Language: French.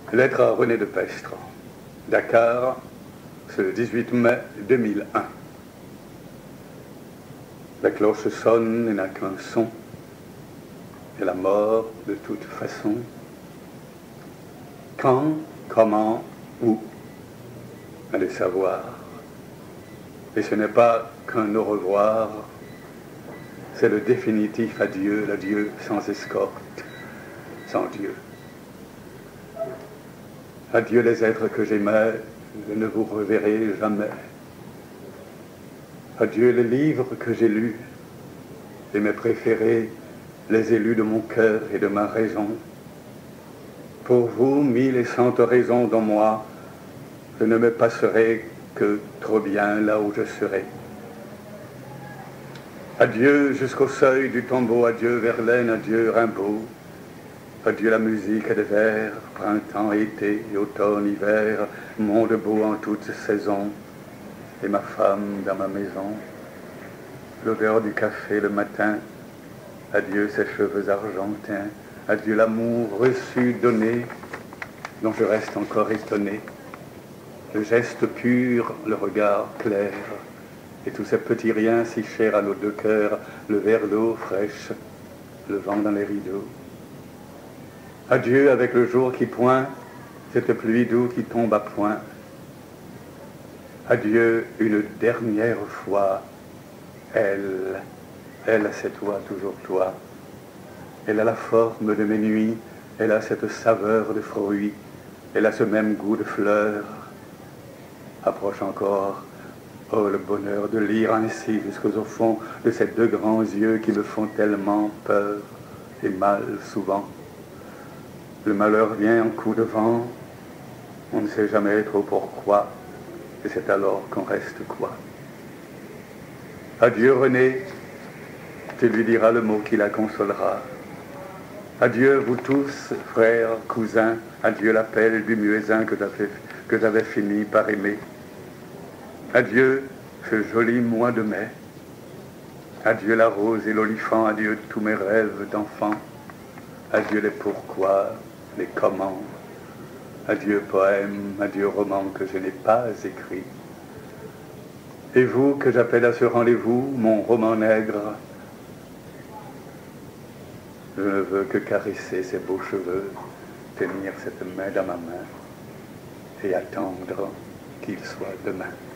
Lettre à René de Pestre. Dakar, ce 18 mai 2001. La cloche sonne et n'a qu'un son, et la mort de toute façon. Quand, comment, où, allez savoir. Et ce n'est pas qu'un au revoir, c'est le définitif adieu, l'adieu sans escorte, sans Dieu. Adieu les êtres que j'aimais, je ne vous reverrai jamais. Adieu les livres que j'ai lus, et mes préférés, les élus de mon cœur et de ma raison. Pour vous, 1100 raisons dont moi, je ne me passerai que trop bien là où je serai. Adieu jusqu'au seuil du tombeau, adieu Verlaine, adieu Rimbaud. Adieu la musique des vers, printemps, été, automne, hiver, monde beau en toutes saisons, et ma femme dans ma maison. L'odeur du café le matin, adieu ses cheveux argentins, adieu l'amour reçu, donné, dont je reste encore étonné. Le geste pur, le regard clair, et tous ces petits riens si chers à nos deux cœurs, le verre d'eau fraîche, le vent dans les rideaux. Adieu avec le jour qui pointe, cette pluie d'eau qui tombe à point. Adieu une dernière fois, elle, c'est toi, toujours toi. Elle a la forme de mes nuits, elle a cette saveur de fruits, elle a ce même goût de fleurs. Approche encore, oh le bonheur de lire ainsi jusqu'au fond de ces deux grands yeux qui me font tellement peur et mal souvent. Le malheur vient en coup de vent, on ne sait jamais trop pourquoi, et c'est alors qu'on reste quoi. Adieu René, tu lui diras le mot qui la consolera. Adieu vous tous, frères, cousins, adieu l'appel du muezzin que j'avais fini par aimer. Adieu ce joli mois de mai. Adieu la rose et l'olifant, adieu tous mes rêves d'enfant. Adieu les pourquoi, les comment. Adieu poème, adieu roman que je n'ai pas écrit. Et vous que j'appelle à ce rendez-vous, mon roman nègre, je ne veux que caresser ces beaux cheveux, tenir cette main dans ma main et attendre qu'il soit demain.